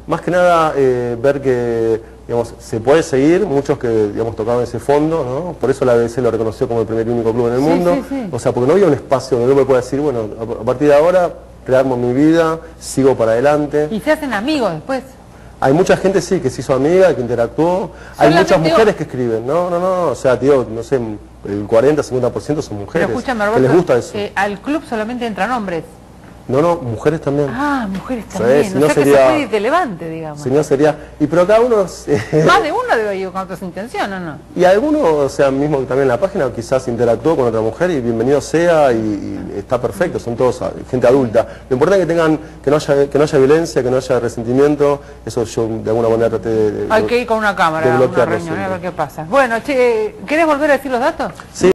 Más que nada ver que, digamos, se puede seguir, muchos que, digamos, tocaban ese fondo, ¿no? Por eso la BBC lo reconoció como el primer y único club en el mundo. O sea, porque no había un espacio donde uno me pueda decir, bueno, a partir de ahora rearmo mi vida, sigo para adelante. ¿Y se hacen amigos después? Hay mucha gente, sí, que se hizo amiga, que interactuó. Hay muchas mujeres que escriben. No, o sea, tío, no sé, el 40-50% son mujeres. Pero escúchame, Roberto, que les gusta eso. Al club solamente entran hombres. No, mujeres también. Ah, mujeres también. Sí, o sea sería, que se puede ir de levante, digamos. Si no sería... Y pero cada uno... Más de uno debe ir con otras intenciones, ¿o no? Y alguno, o sea, mismo también en la página quizás interactuó con otra mujer y bienvenido sea y está perfecto, son todos gente adulta. Lo importante es que no haya violencia, que no haya resentimiento, eso yo de alguna manera traté de... Hay que ir con una cámara a una reunión, a ver qué pasa. Bueno, che, ¿querés volver a decir los datos? Sí.